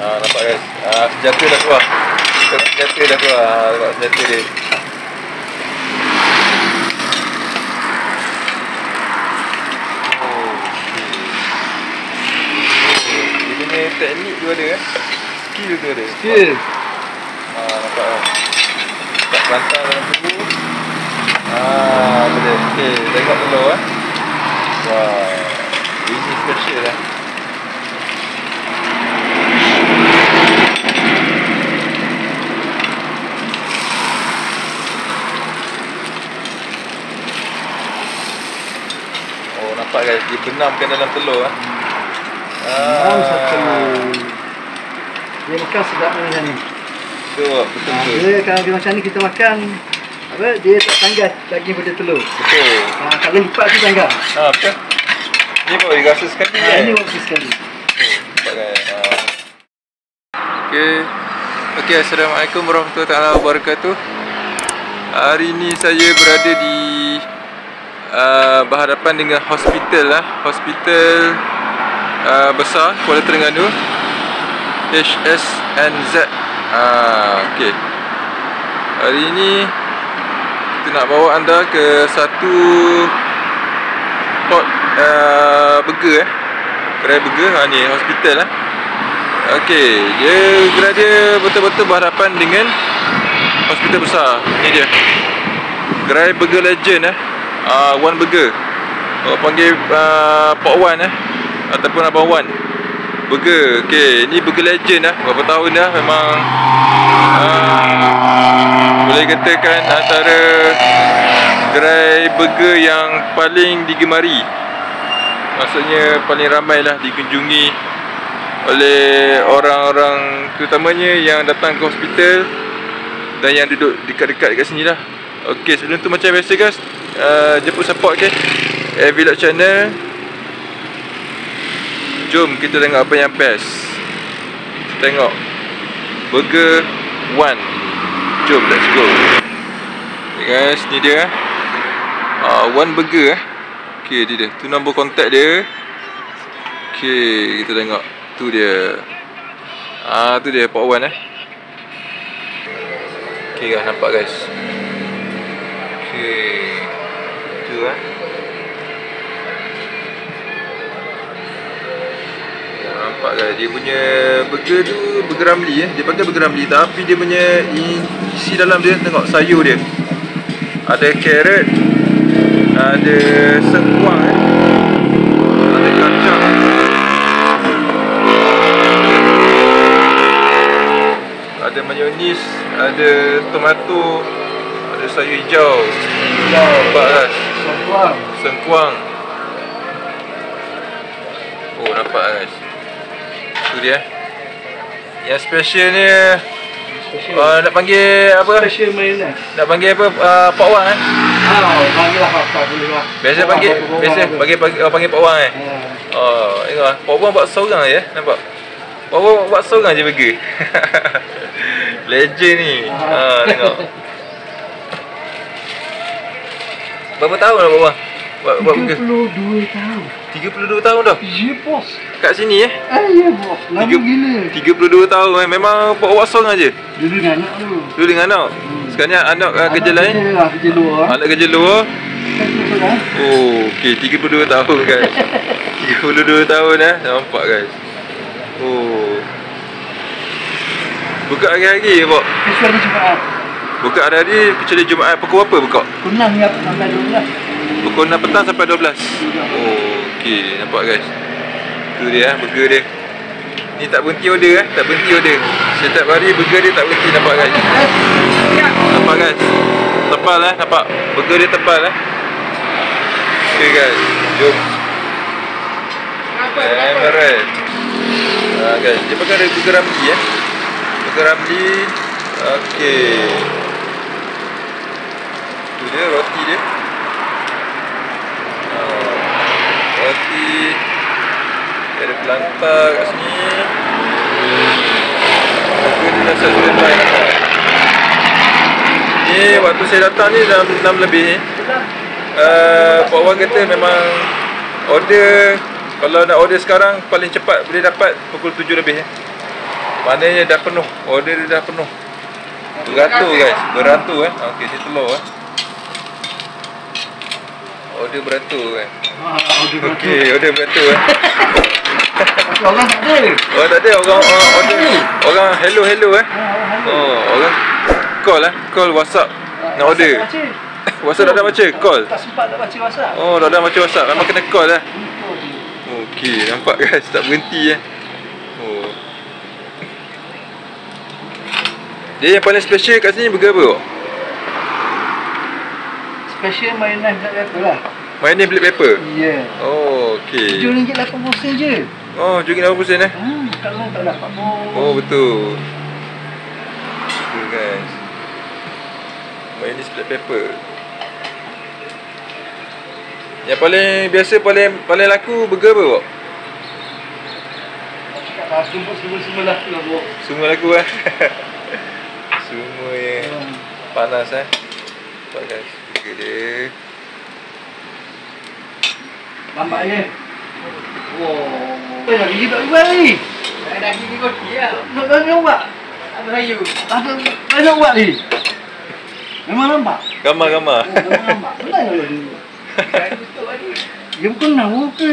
Nampak guys. Senjata dah keluar. Senjata dah keluar. Nampak senjata dia. Dia punya teknik tu ada. Skill tu ada. Skill. Nampak kan. Tak pelantar dalam telur. Boleh. Okey, tengok telur eh. Wah. Ini special lah. Nampak guys, dia benamkan dalam telur ah. Benam satu. Dia makan sedap macam ni. Betul. Dia kalau dia macam ni kita makan apa, dia tak tanggas daging pada telur. Betul. Kalau lipat tu tanggas. Betul. Ni baru dia rasa sekali kan. Ini rasa sekali. Nampak kan. Okey, assalamualaikum warahmatullahi wabarakatuh. Hari ni saya berada di berhadapan dengan hospital lah, hospital besar Kuala Terengganu, HSNZ. Okey. Hari ni kita nak bawa anda ke satu spot burger kedai burger. Ni hospital lah. Okey, dia berada betul-betul berhadapan dengan hospital besar. Ni dia. Gerai Burger Legend One Burger. Orang panggil Pak Wan ataupun Abang Wan Burger. Okey, ni Burger Legend berapa tahun dah, memang boleh katakan antara gerai burger yang paling digemari. Maksudnya paling ramai lah dikunjungi oleh orang-orang, terutamanya yang datang ke hospital dan yang duduk dekat-dekat kat sini lah. Okey, sebelum tu macam biasa guys, jemput support ke Vlog Channel. Jom kita tengok apa yang best. Kita tengok Burger One. Jom, let's go. Okay guys, ni dia One Burger Okey, dia. Tu nombor kontak dia. Okey, kita tengok. Tu dia. Tu dia Pak Wan Okey guys, nampak guys. Okey. Tu nampak guys, dia punya burger tu burger Ramly Dia panggil burger Ramly, tapi dia punya isi dalam dia, tengok sayur dia. Ada carrot, ada sengkuang ada kacang, ada mayonis, ada tomato, ada sayur hijau. Nampak kan? Sengkuang. Nampak guys. Tu dia. Yang special ni nak panggil apa? Special mayonnaise. Nak panggil apa? Pak Wan panggil lah apa boleh lah. Biasa panggil Pak Wan tengok Pak Wan buat seorang je, nampak? Pak Wan buat seorang je burger. Legend ni. Tengok. Berapa tahun dah Pak Wan buat burger? 32 tahun. 32 tahun dah? Ya bos. Kat sini ya bos. Lama gila. 32 tahun Memang Pak Wan seorang je? Dulu dengan anak tu. Dulu dengan anak? Sekarang ni anak kerja lain? Kerja luar. Anak kerja luar? Okey, 32 tahun guys. 32 tahun nampak guys. Buka hari-hari Pak? Kecuali Jumaat. Buka hari-hari kecuali Jumaat. Pukul apa buka? Pukul 6 sampai 12. Pukul 6 petang sampai 12. Okey, nampak guys. Tu dia burger dia. Ni tak berhenti order tak berhenti order. Setiap hari burger dia tak berhenti, nampak guys. Nampak guys. Tebal nampak. Burger dia tebal Okey guys, jom. Alright. Guys, dia pakai ada burger Ramly Burger Ramly. Okey. Tu dia roti dia. Roti. Ada pelantar kat sini. Burger dia dah sudah baik. Ni waktu saya datang ni dalam 6 lebih. Pak Wan kata memang order, kalau nak order sekarang paling cepat boleh dapat pukul 7 lebih Maknanya dah penuh. Order dia dah penuh. Beratur guys, beratur Okey, ni telur Order beratur Okey, order beratur Orang tak ada. Oh tak ada orang order. Orang hello Oh, orang call WhatsApp nak order. WhatsApp tak ada baca, call. Tak sempat nak baca WhatsApp. Oh, tak ada baca WhatsApp, memang kena call lah. Okey, nampak guys, tak berhenti Oh. Dia yang paling special kat sini burger apa? Special mayonnaise black pepper lah. Mayonnaise black pepper? Ya. Oh, okey. RM7.80 je. Oh, RM7.80 Kalau tak dapat pun. Oh, betul. Betul guys. Mayonnaise black pepper. Yang paling biasa, paling laku burger apa, Bok? Semua laku lah, Bok. Semua laku Semua yang panas Nampak guys, burger dia. Nampaknya. Wow. Nak gigi tak buat ni. Dah gigi kopi lah. Nak buat? Ada sayu. Ada buat ni. Memang nampak? Gambar Memang nampak. Benar ke dulu? Betul tadi. Dia bukan nak ke?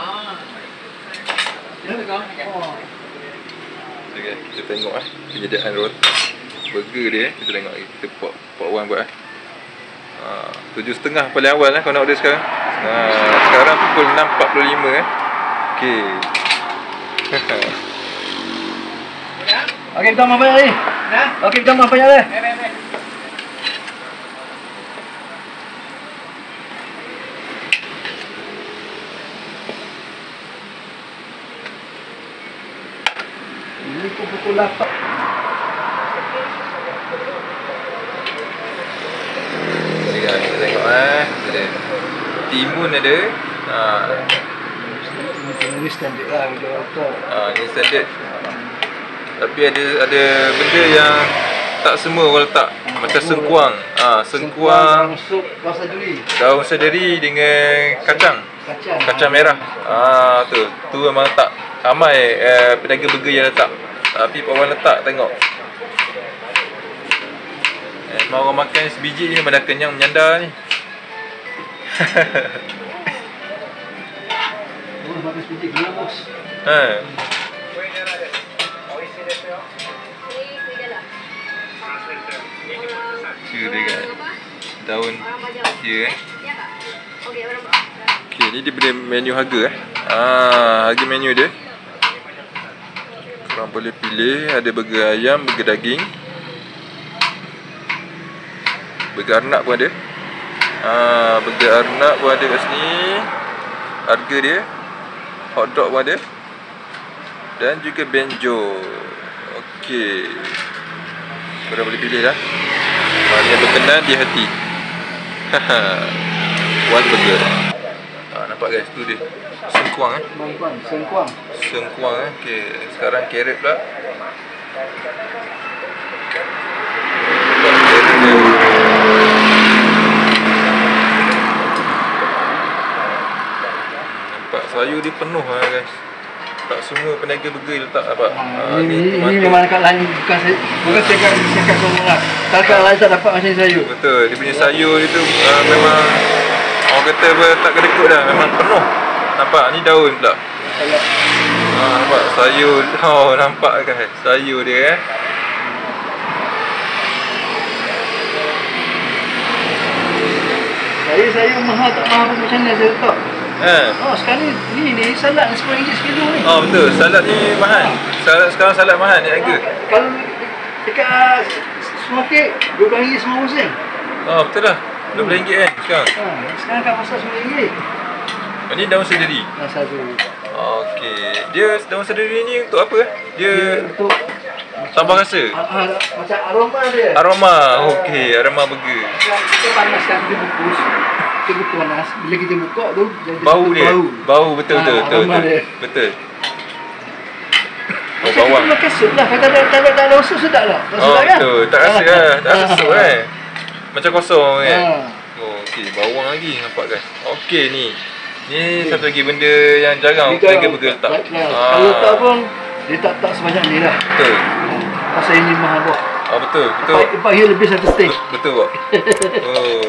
Okay, kita tengok penyediaan burger dia kita tengok lagi. Kita pot one buat 7.30 paling awal kau nak order sekarang. Sekarang pukul 6.45 Okey. Okey, kita mau banyak ni. Okey, kita mau banyak ni. Ini pukul 8. Kita tengok ada timun ada. Ini standard lah Ini standard. Tapi ada benda yang tak semua orang letak. Macam sengkuang. Sengkuang, daun seledri dengan kacang merah. Tu memang tak ramai pedagang burger yang letak. Tapi Pak Wan letak, tengok. Memang orang makan sebiji ni memang dah kenyang menyandar ni. Makan sebiji kena bos. Dia kan daun dia Okey, ni dia beri menu harga harga menu dia. Korang boleh pilih, ada burger ayam, burger daging, burger arnab pun ada. Burger arnab pun ada kat sini. Harga dia. Hotdog pun ada. Dan juga benjo. Okey. Korang boleh pilih lah mana yang berkenan di hati. One burger. Nampak guys, tu dia sengkuang Sengkuang Okey, sekarang carrot pula. Nampak sayur dia penuh guys. Tak semua peniaga burger letak apa. Ini memang dekat lain bukan cakap semua lah. Kalau lain tak dapat macam sayur. Betul, dia punya sayur itu memang orang kata tak kedekut dah, memang penuh. Nampak ni daun pula. Nampak sayur. Nampak kan sayur dia Sayur mahal tak mahal pun macam mana saya letak. Sekarang ni salad RM10 sekilo ni. Betul, salad ni mahal. Sekarang salad mahal ni harga. Kalau dekat supermarket RM12 semua sen. Betul lah. RM12 kan sekarang. Sekarang kat pasar RM9. Ni daun seledri. Okey. Dia daun seledri ni untuk apa? Dia untuk tambah rasa. Macam aroma dia. Aroma. Okey, aroma burger. Kita panaskan, kita bungkus. Kita buka panas. Bila kita buka tu bau dia. Bau betul. Betul. Bawang. Makan sup lah. Kalau tak ada sup sedap lah. Betul. Tak rasa lah. Tak rasa sup macam kosong kan. Okey, bawang lagi nampak guys. Okey ni satu lagi benda yang jarang peniaga burger letak. Kalau tak pun Dia tak sebanyak ni lah. Betul. Pasal ini mahal bos. Oh betul, betul. Empat hari lebih satu stay. Betul kok. Oh.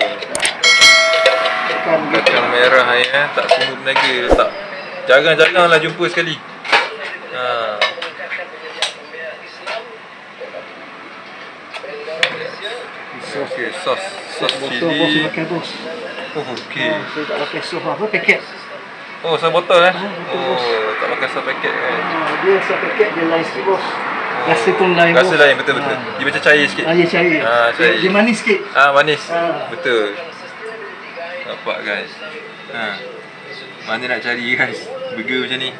Kacang merah ya, tak semua peniaga letak. Jarang-jaranglah jumpa sekali. Ha. Okey, sos Botol bos cili. pakai bos. Oh, okey. Saya tak pakai sos apa, paket. Oh, sos botol betul, bos. Oh, tak pakai sos paket kan. Dia sos paket dia lain sikit bos. Rasa pun lain bos. Rasa lain betul-betul. Dia macam cair sikit. Dia cair. Cair. Dia manis sikit. Manis. Ah. Betul. Nampak guys. Mana nak cari guys burger macam ni.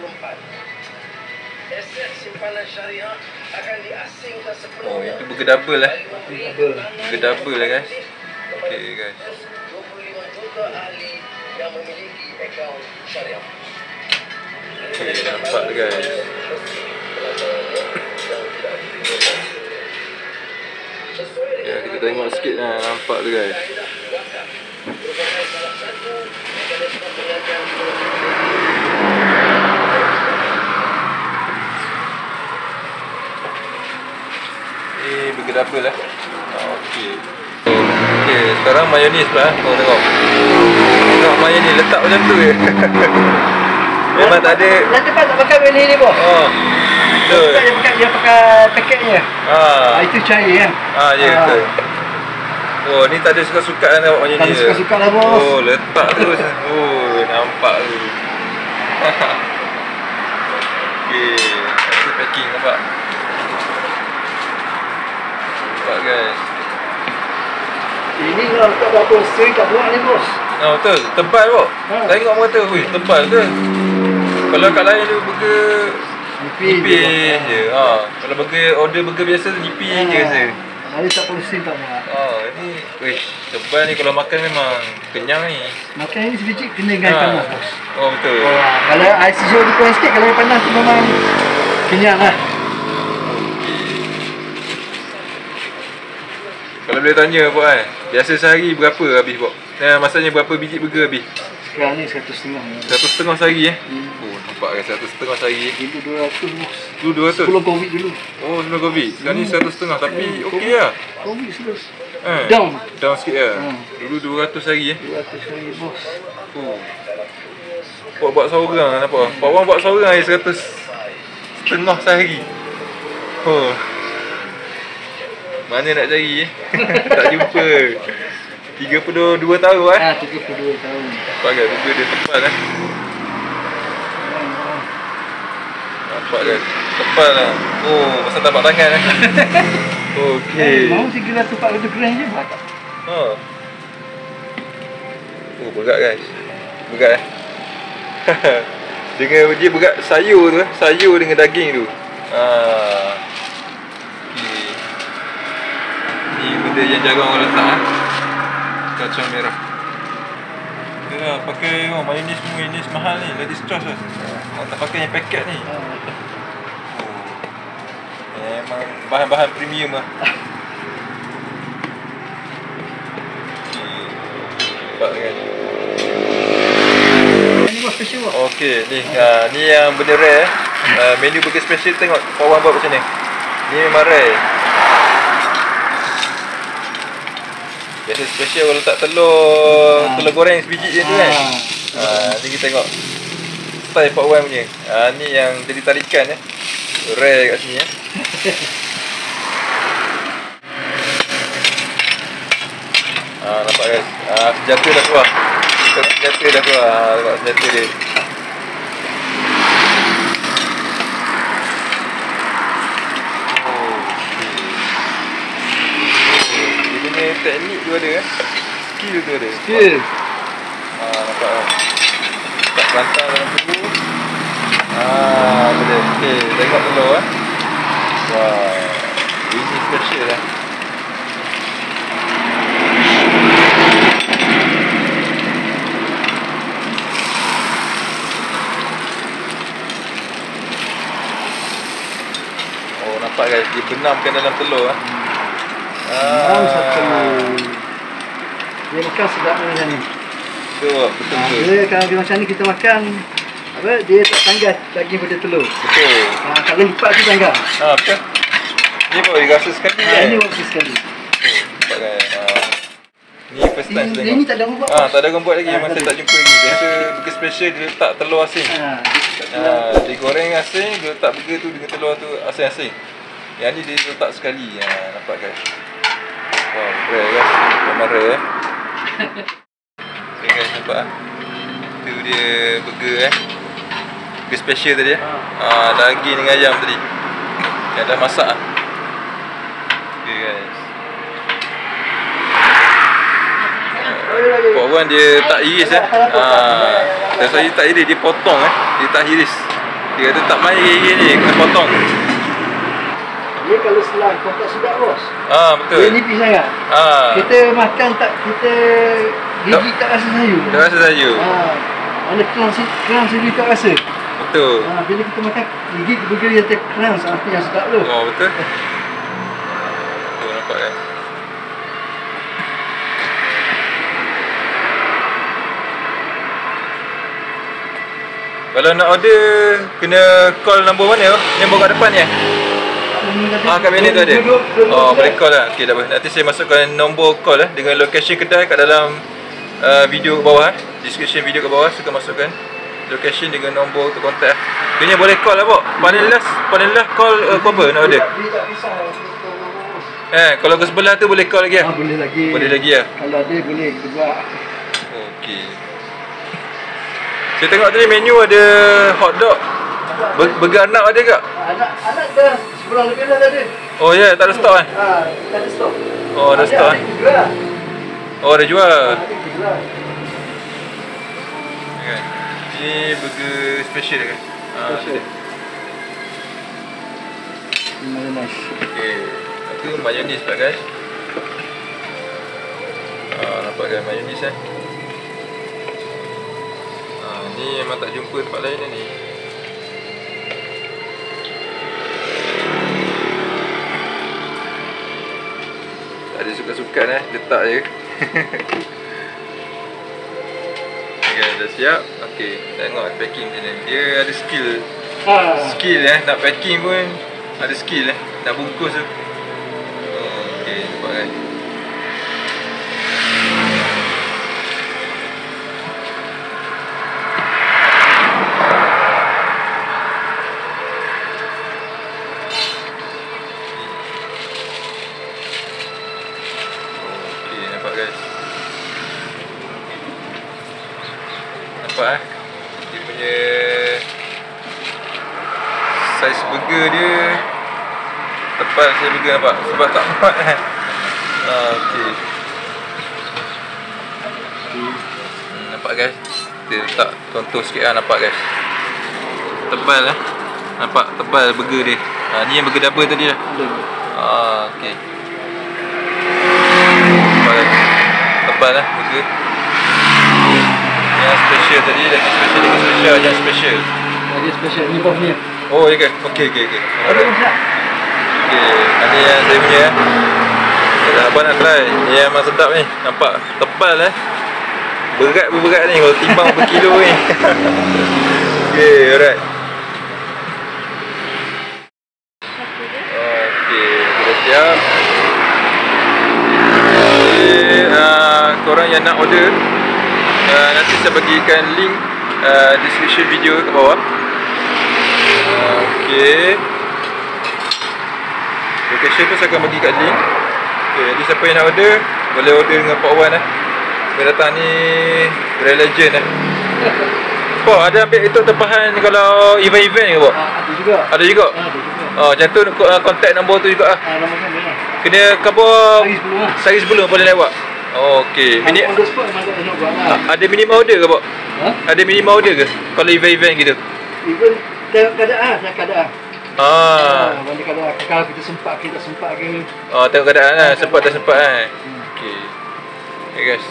Oh, itu burger double Burger double lah guys. Okay guys. Okay, nampak guys. Ya, kita tengok sikit lah. Nampak tu guys. Ni burger double lah. Okey. Okey, sekarang mayonis pula. Oh, tengok. Tengok mayonis letak macam tu je. Memang tak ada. Yang depan tak pakai mayonis ni bos. Oh. Betul. Dia pakai paketnya. Itu cair kan. Ya betul. Oh, ni tak ada suka-suka kan tengok macam ni. Tak ada suka-suka lah bos. Oh, letak terus. Oh, nampak tu. Okey, satu packing nampak. Nampak guys. Ini kalau letak berapa sering tak buat ni bos. Betul, tebal kok. Tengok mata, hui, tebal ke? Kalau kat lain tu burger nipis je. Kalau order burger biasa tu nipis je rasa. Ada tak polisi tak buat. Ni tebal ni kalau makan memang kenyang ni. Makan ni sebiji kena dengan panas bos. Oh betul. Kalau ais hijau dia kurang sikit, kalau panas tu memang kenyang lah. Kalau boleh tanya Pok biasa sehari berapa habis Pok? Masanya berapa biji burger habis? Sekarang ni 150. 150 sehari Oh, nampak kan 150 sehari. Dulu 200 bos. Dulu 200? Sebelum Covid dulu. Oh, sebelum Covid. Sekarang ni 150 tapi okey lah. Covid sudah. Down sikit lah. Dulu 200 sehari 200 sehari bos. Pok buat seorang nampak? Pok orang buat seorang 150 sehari. Oh. Mana nak cari tak jumpa. 32 tahun 32 tahun. Nampak kan burger dia tebal Nampak kan tebal lah. Oh, pasal tapak tangan Okey. Mau 300-400 gram je buat tak? Oh, berat guys. Berat Dengan dia berat sayur tu sayur dengan daging tu. Ni benda yang jarang orang letak kacang merah. Dia pakai mayonis semua, mayonis mahal ni, ladies choice lah. Orang tak pakai yang paket ni. Memang bahan-bahan premium lah. Nampak kan? Ini buat special buat. Okey, ni yang benda rare. Menu burger special tengok Pak Wan buat macam ni. Ni memang rare. Biasa special kalau letak telur goreng sebiji je tu kan. Ni kita tengok style Pak Wan punya. Ni yang jadi tarikan rare kat sini nampak guys. Senjata dah keluar. Senjata dah keluar. Tengok senjata dia. Teknik tu ada skill tu ada. Nampak kan. Tak pelantar dalam telur. Boleh. Okey, tengok telur Wah. Ini special lah. Oh, nampak guys, dia benamkan dalam telur Satu. Dia makan sedap macam ni. Betul. Dia kalau macam ni kita makan Apa? Dia tak tanggas daging pada telur. Betul. Kalau lipat tu tanggas. Betul. Ni pun rasa sekali Ini waktu sekali. Nampak kan? Ni first time saya Ini tengok. tak ada rumput. Tak ada rumput lagi. Masa tak jumpa lagi. Biasa burger special dia letak telur asin. Dia goreng asin, dia letak burger tu dengan telur tu asin-asin. Yang ni dia letak sekali. Nampak kan? Wow, rare guys. Memang rare Okay guys, nampak tu dia burger burger special tadi daging dengan ayam tadi yang dah masak okay guys. Puan Wan dia tak iris dan saya tak iris, dia potong dia tak iris. Dia kata tak main iris ni, kena potong. Dia kalau selang kau tak sedap bos. Betul. Dia nipis sangat. Kita makan tak, kita gigit tak rasa sayur. Tak rasa sayur. Mana kerang sendiri tak rasa. Betul. Bila kita makan gigit burger yang terkerang sampai yang sedap tu. Betul. Tuh nampak kan. Kalau nak order kena call nombor mana? Nombor kat depan ni kat menu tu ada. Boleh call lah. Okey dah apa. Nanti saya masukkan nombor call dengan location kedai kat dalam video kat bawah. Description video kat bawah saya akan masukkan location dengan nombor untuk kontak. Kena boleh call lah pok. Paling last call apa nak order? Dia tak kisah. Kalau ke sebelah tu boleh call lagi Boleh lagi. Boleh lagi Kalau ada boleh kita buat. Okey. Saya tengok tadi menu ada hotdog. Burger anak ada tak? Anak dah sebulan lebih dah ada. Oh ya, tak ada stok Tak ada stok. ada stok ada jual. Okay. Ini burger special kan? Special. Nice. Okey. Itu mayonis pak guys. Nampak kan mayonis ni memang tak jumpa tempat lain ni. Tak ada sukan-sukan letak je. Okay, dah siap. Okey, tengok packing macam ni. Dia ada skill. Skill nak packing pun ada skill nak bungkus tu. Okey, nampak kan. Guys, nampak dia punya saiz burger dia tebal saya burger nampak sebab tak muat okey. Nampak guys, dia letak contoh sikit nampak guys, tebal nampak tebal burger dia. Ni yang burger double tadi okey. Tebal burger. Yang special tadi lagi special yang special. Lagi special ni bos ni. Oh ya ke? Okey. Alright. Okey, ini yang saya punya dah abang nak try. Ni yang memang sedap ni. Nampak tebal berat ni kalau timbang berkilo ni. Okey, alright. Okey, dah siap. Korang yang nak order nanti saya bagikan link description video kat bawah. Okey, location tu saya akan bagi kat link. Okey, jadi siapa yang nak order boleh order dengan Pak Wan dia datang ni Grand Legend Pak ada ambil itu tempahan kalau event-event ke Pak? Ada juga? Macam tu contact nombor tu juga Nombor sana kena khabar sehari sebelum boleh lewat. Okey. On the spot memang tak nak buat ada minimum order ke Pak? Ada minimum order ke kalau event-event gitu? Even tengok keadaan. Mana keadaan kalau kita sempat ke tak sempat ke. Tengok keadaan sempat tak sempat Okey. Okay guys.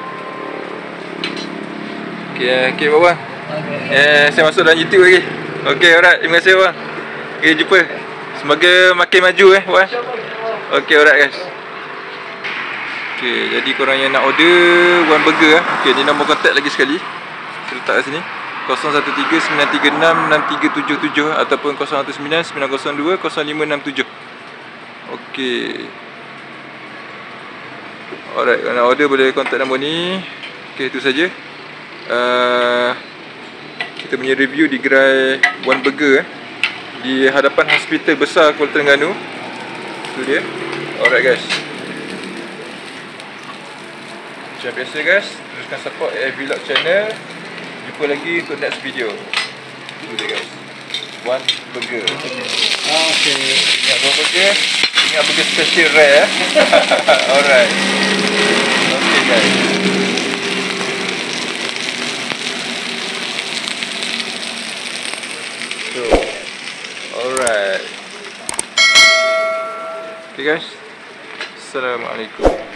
Okey Pak Wan. Saya masuk dalam YouTube lagi. Okey, alright. Terima kasih bang. Okay, jumpa. Semoga makin maju Wan. Okey, alright guys. Okey, jadi korang yang nak order One Burger okey, ni nombor kontak lagi sekali. Saya letak kat sini. 0139366377 ataupun 0199020567. Okey. Alright, kalau nak order boleh kontak nombor ni. Okey, itu saja. Kita punya review di gerai One Burger di hadapan hospital besar Kuala Terengganu. Itu dia. Alright guys. Macam biasa guys, teruskan support Vlog channel. Jumpa lagi untuk next video. Itu dia guys. One Burger. Okey. Ingat One Burger? Ingat burger special rare. Alright. Okay guys. So, alright. Okay guys. Assalamualaikum.